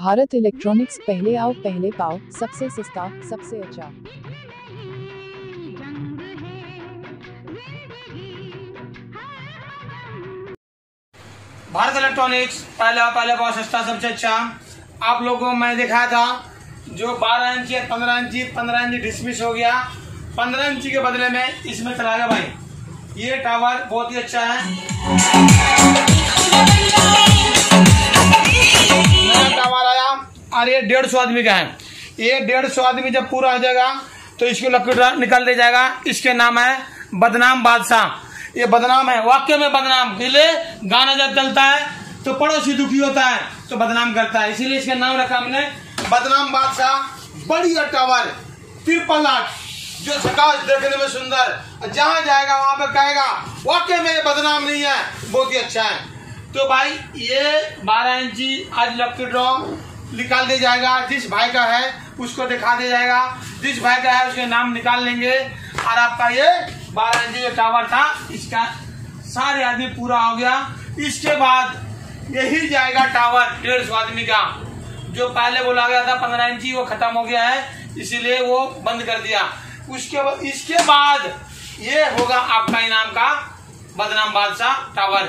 Bharat electronics, पहले आओ पहले पाओ, सबसे सस्ता सबसे अच्छा। भारत इलेक्ट्रॉनिक्स, पहले पाओ सस्ता सबसे अच्छा। आप लोगों को मैं दिखाया था जो 12 इंची है 15 इंची डिसमिस हो गया। 15 इंची के बदले में इसमें चला गया भाई ये टावर, बहुत ही अच्छा है। नया टावर आया और ये 150 आदमी का है। ये 150 आदमी जब पूरा हो जाएगा तो इसको लकड़ी निकाल दे जाएगा। इसके नाम है बदनाम बादशाह। ये बदनाम है, वाकई में बदनाम। इसलिए गाना जब चलता है तो पड़ोसी दुखी होता है तो बदनाम करता है, इसीलिए इसका नाम रखा हमने बदनाम बादशाह। बढ़िया टावर 888 जो सकाश देखने में सुंदर, जहां जाएगा वहां पे कहेगा वाकई में ये बदनाम नहीं है, बहुत ही अच्छा है। तो भाई ये 12 इंची आज लकी ड्रॉ निकाल दिया जाएगा। जिस भाई का है उसको दिखा दिया जाएगा, जिस भाई का है उसके नाम निकाल लेंगे और आपका ये 12 इंची जो टावर था इसका सारे आदमी पूरा हो गया। इसके बाद यही जाएगा टावर 150 आदमी का। जो पहले बोला गया था 15 इंची वो खत्म हो गया है, इसीलिए वो बंद कर दिया। इसके बाद ये होगा आपका इनाम का बदनाम बादशाह टावर।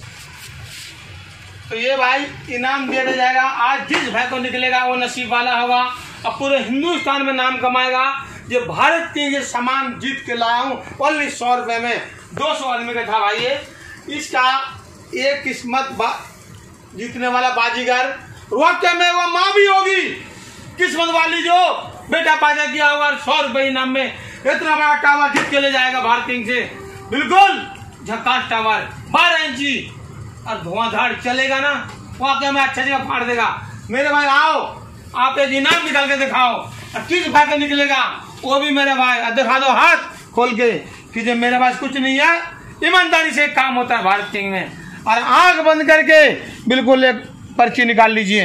तो ये भाई इनाम दिया जाएगा। आज जिस भाई को निकलेगा वो नसीब वाला होगा और पूरे हिंदुस्तान में नाम कमाएगा। जो भारत के ये सामान जीत के लाया हूँ ओनली 100 रुपए में। 200 आदमी का था भाई ये। इसका एक किस्मत जीतने वाला बाजीगर वाकई में वो माँ भी होगी किस्मत वाली जो बेटा पैदा किया होगा। 100 रुपए इनाम में इतना बड़ा टावर जीत के ले जाएगा भारत किंग से। बिल्कुल झकास टावर 12 इंची और धुआंधार चलेगा ना, वाकई में अच्छा जगह फाड़ देगा। मेरे भाई आओ, आप एक इनाम निकाल के दिखाओ और किस भाई का निकलेगा वो भी मेरे भाई दिखा दो हाथ खोल के कि जब मेरे पास कुछ नहीं है। ईमानदारी से काम होता है भारत किंग में। और आंख बंद करके बिल्कुल एक पर्ची निकाल लीजिए।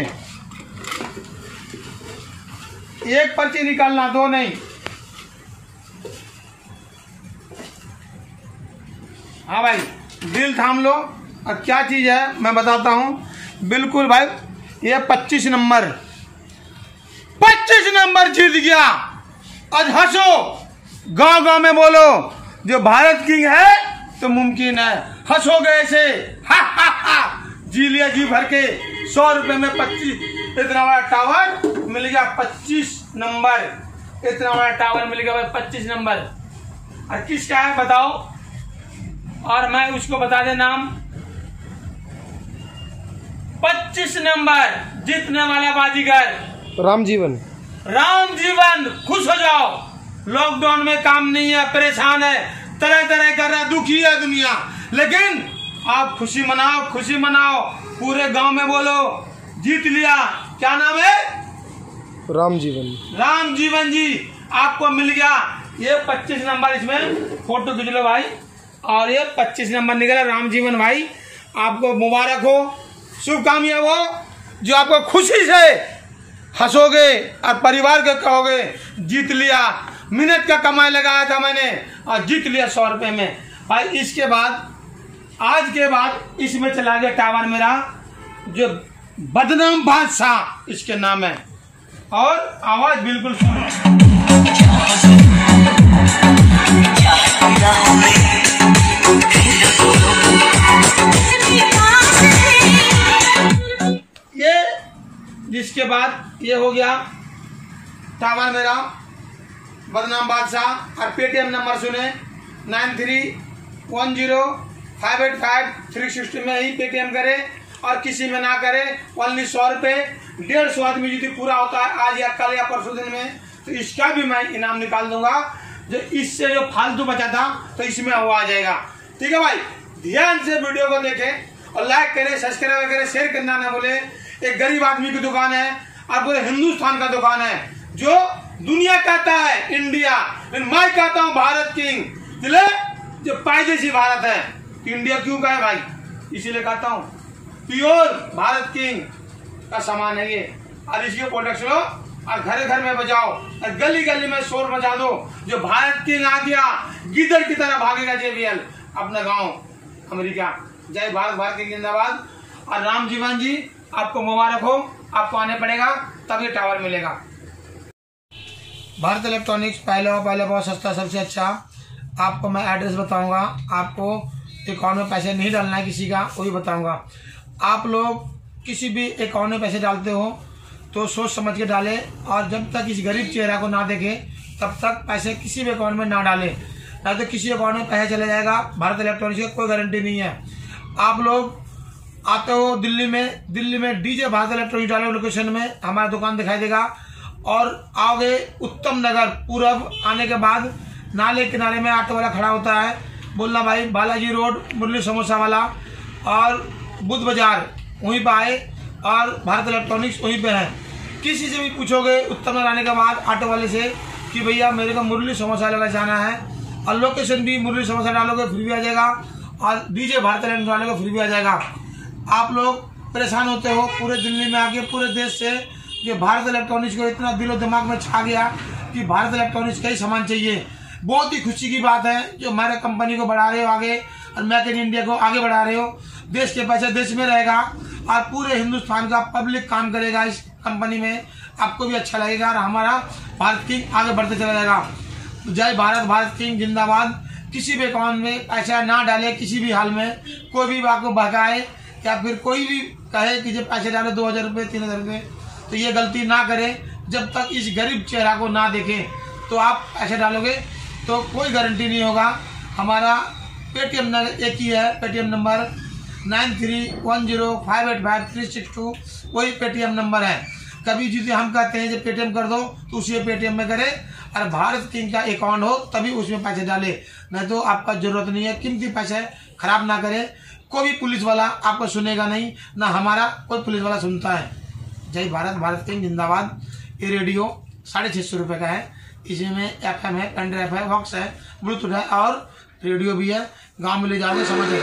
एक पर्ची निकालना, दो नहीं। हाँ भाई दिल थाम लो। और क्या चीज है मैं बताता हूं। बिल्कुल भाई ये 25 नंबर जीत गया। आज हंसो, गांव गांव में बोलो जो भारत किंग है तो मुमकिन है। हंसोगे ऐसे हा हा हा। जी लिया जी भर के 100 रुपए में 25 इतना बड़ा टावर मिल गया। 25 नंबर इतना बड़ा टावर मिल गया भाई 25 नंबर। और किसका है बताओ, और मैं उसको बता दे नाम। 25 नंबर जीतने वाला बाजीगर राम जीवन। खुश हो जाओ। लॉकडाउन में काम नहीं है, परेशान है, तरह तरह कर रहा, दुखी है दुनिया, लेकिन आप खुशी मनाओ। पूरे गांव में बोलो जीत लिया। क्या नाम है? राम जीवन जी आपको मिल गया ये 25 नंबर। इसमें फोटो खींच लो भाई। और ये 25 नंबर निकला राम जीवन भाई। आपको मुबारक हो, शुभ कामयाब हो। जो आपको खुशी से हंसोगे और परिवार के कहोगे जीत लिया। मिनट का कमाई लगाया था मैंने और जीत लिया 100 रुपए में भाई। इसके बाद आज के बाद इसमें चला गया टावर मेरा जो बदनाम बादशाह इसके नाम है। और आवाज बिल्कुल सुनो। ये जिसके बाद ये हो गया टावर मेरा बदनाम बादशाह। और पेटीएम नंबर सुने 9310585360 में ही पेटीएम करे और किसी में ना करे। ओनली 100 रुपए। 150 आदमी यदि पूरा होता है आज या कल या परसों दिन में तो इसका भी मैं इनाम निकाल दूंगा। जो इससे जो फालतू बचा था तो इसमें वो आ जाएगा। ठीक है भाई, ध्यान से वीडियो को देखें और लाइक करें, सब्सक्राइब करें, शेयर करना ना भूले। एक गरीब आदमी की दुकान है और पूरे हिंदुस्तान का दुकान है। जो दुनिया कहता है इंडिया, मैं कहता हूँ भारत किंग। जो पायदेशी भारत है, इंडिया क्यों कहे भाई, इसीलिए कहता हूँ प्योर भारत किंग का सामान है ये। और इसके प्रोडक्ट लो और घर घर में बजाओ और गली गली में शोर मचा दो। जो भारत किंग आ गया गिदड़ की तरह भागेगा JBL अपना गांव अमेरिका। जय भारत, भारत किंग जिंदाबाद। और राम जीवन जी आपको मुबारक हो। आपको आने पड़ेगा, तब ये टावर मिलेगा। भारत इलेक्ट्रॉनिक्स पहले बहुत सस्ता, सबसे अच्छा। आपको मैं एड्रेस बताऊंगा, आपको अकाउंट में पैसे नहीं डालना है किसी का, वो भी बताऊंगा। आप लोग किसी भी अकाउंट में पैसे डालते हो तो सोच समझ के डालें, और जब तक इस गरीब चेहरा को ना देखें तब तक पैसे किसी भी अकाउंट में ना डालें, नहीं तो किसी अकाउंट में पैसे चले जाएगा। भारत इलेक्ट्रॉनिक्स की कोई गारंटी नहीं है। आप लोग आते हो दिल्ली में डीजे भारत इलेक्ट्रॉनिक्स डालो लोकेशन में, हमारा दुकान दिखाई देगा। और आओगे उत्तम नगर पूरब, आने के बाद नाले किनारे में ऑटो वाला खड़ा होता है, बोलना भाई बालाजी रोड मुरली समोसा वाला और बुद्ध बाजार, वहीं पर आए और भारत इलेक्ट्रॉनिक्स वहीं पे है। किसी से भी पूछोगे उत्तम नगर आने के बाद ऑटो वाले से कि भैया मेरे को मुरली समोसा वाला जाना है, और लोकेशन भी मुरली समोसा डालोगे फ्री भी आ जाएगा, और डीजे भारत इलेक्ट्रॉनिक्स डालोगे फ्री भी आ जाएगा। आप लोग परेशान होते हो पूरे दिल्ली में आके, पूरे देश से, कि भारत इलेक्ट्रॉनिक्स को इतना दिलो दिमाग में छा गया कि भारत इलेक्ट्रॉनिक्स का ही सामान चाहिए। बहुत ही खुशी की बात है जो हमारे कंपनी को बढ़ा रहे हो आगे, और मेक इन इंडिया को आगे बढ़ा रहे हो। देश के पैसे देश में रहेगा, और पूरे हिंदुस्तान का पब्लिक काम करेगा इस कंपनी में, आपको भी अच्छा लगेगा, और हमारा भारत किंग आगे बढ़ते चला जाएगा। जय भारत, भारत किंग जिंदाबाद। किसी भी अकाउंट में पैसा ना डाले किसी भी हाल में, कोई भी आपको बहकाए या फिर कोई भी कहे कि जब पैसे डालो 2000 रुपये 3000 रुपये, तो ये गलती ना करें। जब तक इस गरीब चेहरा को ना देखें तो आप पैसे डालोगे तो कोई गारंटी नहीं होगा। हमारा पेटीएम नंबर एक ही है, पेटीएम नंबर 9310585362, वही पेटीएम नंबर है। कभी जिसे हम कहते हैं जब पेटीएम कर दो तो उसी पेटीएम में करें, और भारत किंग का अकाउंट हो तभी उसमें पैसे डाले, नहीं तो आपका जरूरत नहीं है। कीमती पैसे खराब ना करें। कोई भी पुलिस वाला आपको सुनेगा नहीं, ना हमारा कोई पुलिस वाला सुनता है। जय भारत, भारत किंग जिंदाबाद। ये रेडियो 650 रुपये का है, इसमें FM है, पेन ड्राइव है, बॉक्स है, ब्लूटूथ है और रेडियो भी है। गाँव में ले जाओगे समझे।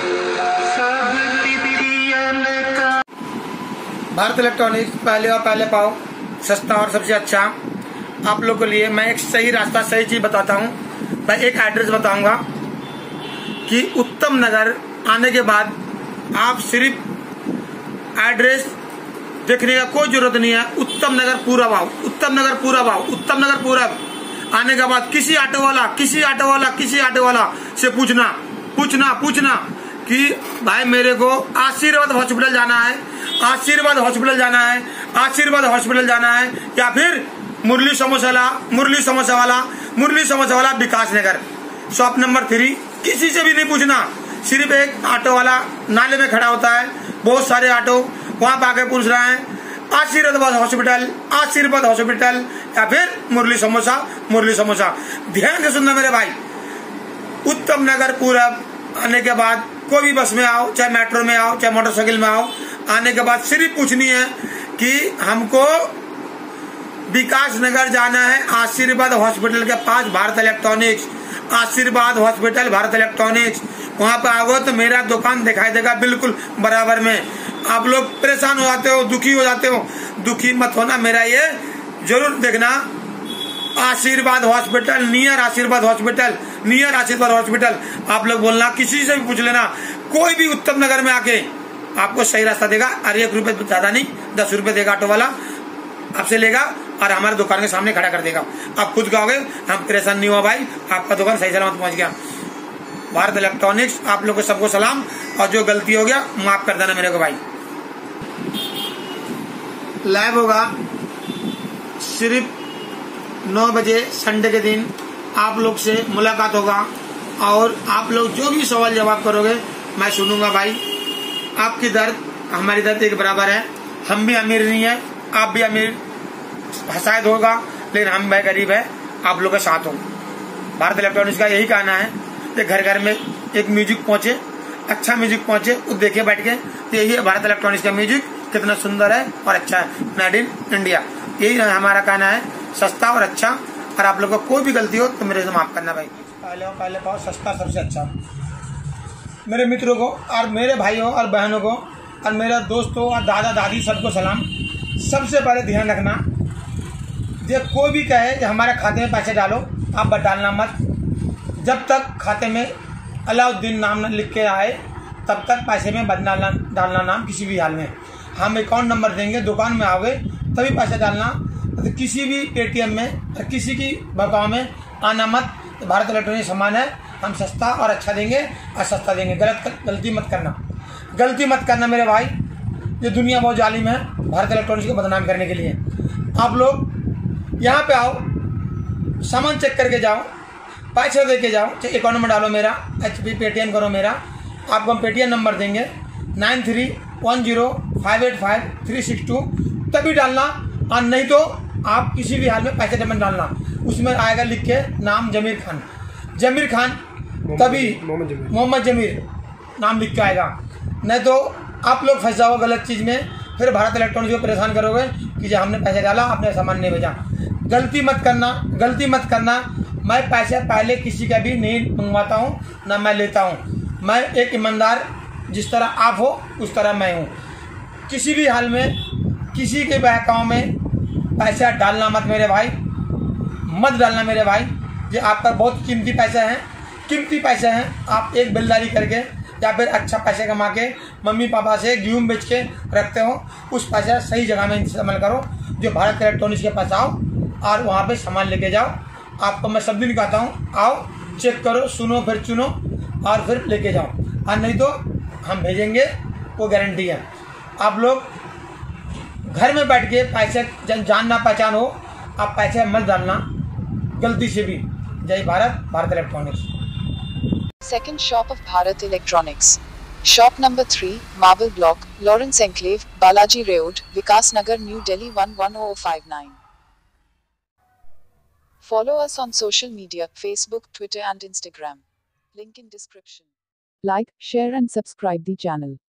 भारत इलेक्ट्रॉनिक्स पहले पाओ, सस्ता और सबसे अच्छा। आप लोग के लिए मैं एक सही रास्ता, सही चीज बताता हूँ। मैं एक एड्रेस बताऊंगा कि उत्तम नगर आने के बाद आप सिर्फ एड्रेस देखने का कोई जरूरत नहीं है। उत्तम नगर पूरब आओ, उत्तम नगर पूरब आओ, उत्तम नगर पूरब आने के बाद किसी ऑटो वाला से पूछना कि भाई मेरे को आशीर्वाद हॉस्पिटल जाना है, आशीर्वाद हॉस्पिटल जाना है, या फिर मुरली समोसा वाला विकास नगर शॉप नंबर 3। किसी से भी नहीं पूछना, सिर्फ एक ऑटो वाला नाले में खड़ा होता है, बहुत सारे ऑटो वहां पर आके पूछ रहा है आशीर्वाद हॉस्पिटल या फिर मुरली समोसा। ध्यान से सुनना मेरे भाई। उत्तम नगर पूरब आने के बाद कोई भी बस में आओ, चाहे मेट्रो में आओ, चाहे मोटरसाइकिल में आओ, आने के बाद सिर्फ पूछनी है कि हमको विकास नगर जाना है, आशीर्वाद हॉस्पिटल के पास Bharat electronics, Ashirwad hospital Bharat electronics. वहां पर आओ तो मेरा दुकान दिखाई देगा बिल्कुल बराबर में। आप लोग परेशान हो जाते हो, दुखी हो जाते हो, दुखी मत होना, मेरा ये जरूर देखना। आशीर्वाद हॉस्पिटल, नियर आशीर्वाद हॉस्पिटल आप लोग बोलना, किसी से भी पूछ लेना। कोई भी उत्तम नगर में आके आपको सही रास्ता देगा, और 1 रुपये ज्यादा नहीं 10 रुपये देगा ऑटो वाला, आपसे लेगा और हमारे दुकान के सामने खड़ा कर देगा। आप खुद कहोगे हम परेशान नहीं हुआ भाई, आपका दुकान सही सलामत पहुंच गया। भारत इलेक्ट्रॉनिक्स आप लोग को सबको सलाम, और जो गलती हो गया माफ कर देना मेरे को भाई। लाइव होगा सिर्फ 9 बजे संडे के दिन, आप लोग से मुलाकात होगा, और आप लोग जो भी सवाल जवाब करोगे मैं सुनूंगा भाई। आपकी दर्द हमारी दर्द एक बराबर है, हम भी अमीर नहीं है, आप भी अमीर शायद होगा, लेकिन हम भाई गरीब है, आप लोग के साथ हो। भारत इलेक्ट्रॉनिक्स का यही कहना है कि घर घर में एक म्यूजिक पहुंचे, अच्छा म्यूजिक पहुंचे, वो देखे बैठ के, तो यही है भारत इलेक्ट्रॉनिक्स का म्यूजिक कितना सुंदर है और अच्छा है, मेड इन इंडिया। यही हमारा कहना है, सस्ता और अच्छा। और आप लोग को कोई भी गलती हो तो मेरे से माफ करना भाई। पहले पाओ, सस्ता सबसे अच्छा। मेरे मित्रों को और मेरे भाइयों और बहनों को और मेरे दोस्तों और दादा दादी सबको सलाम। सबसे पहले ध्यान रखना, जब कोई भी कहे कि हमारे खाते में पैसे डालो, आप डालना मत। जब तक खाते में अलाउद्दीन नाम लिख के आए तब तक पैसे में डालना नाम किसी भी हाल में। हम अकाउंट नंबर देंगे, दुकान में आओगे तभी पैसा डालना। तो किसी भी पेटीएम में और किसी की बताओ में आना मत। तो भारत इलेक्ट्रॉनिक सामान है, हम सस्ता और अच्छा देंगे और सस्ता देंगे। गलती मत करना, गलती मत करना मेरे भाई। ये दुनिया बहुत जालिम है भारत इलेक्ट्रॉनिक्स को बदनाम करने के लिए। आप लोग यहाँ पे आओ, सामान चेक करके जाओ, पैसे दे के जाओ, अकाउंट नंबर डालो मेरा, HP पेटीएम करो मेरा। आपको हम पेटीएम नंबर देंगे 9310585362, तभी डालना। और नहीं तो आप किसी भी हाल में पैसे पेमेंट डालना। उसमें आएगा लिख के नाम जमीर खान, जमीर खान, तभी मोहम्मद जमीर नाम लिख के आएगा। नहीं तो आप लोग फंस जाओ गलत चीज़ में, फिर भारत इलेक्ट्रॉनिक्स को परेशान करोगे कि जो हमने पैसे डाला आपने सामान नहीं भेजा। गलती मत करना, गलती मत करना। मैं पैसे पहले किसी का भी नहीं मंगवाता हूँ, ना मैं लेता हूँ। मैं एक ईमानदार, जिस तरह आप हो उस तरह मैं हूँ। किसी भी हाल में किसी के बहकाव में पैसा डालना मत मेरे भाई, मत डालना मेरे भाई। ये आपका बहुत कीमती पैसा है, कीमती पैसे हैं। आप एक बिलदारी करके या फिर अच्छा पैसे कमा के मम्मी पापा से गेहूँ बेच के रखते हो, उस पैसा सही जगह में इस्तेमाल करो। जो भारत इलेक्ट्रॉनिक्स के पास आओ और वहाँ पे सामान लेके जाओ। आपको मैं सब दिन कहता हूँ, आओ चेक करो, सुनो, फिर चुनो और फिर लेके जाओ। और नहीं तो हम भेजेंगे, वो गारंटी है। आप लोग घर में बैठ के पैसे जान ना पहचान हो, आप पैसे मत डालना गलती से भी। जय Bharat, Bharat electronics. Second shop of Bharat Electronics. Shop number 3, Marble Block, Lawrence Enclave, Balaji Road, Vikas Nagar, New Delhi 110059. Follow us on social media, Facebook, Twitter and Instagram. Link in description. Like, share and subscribe the channel.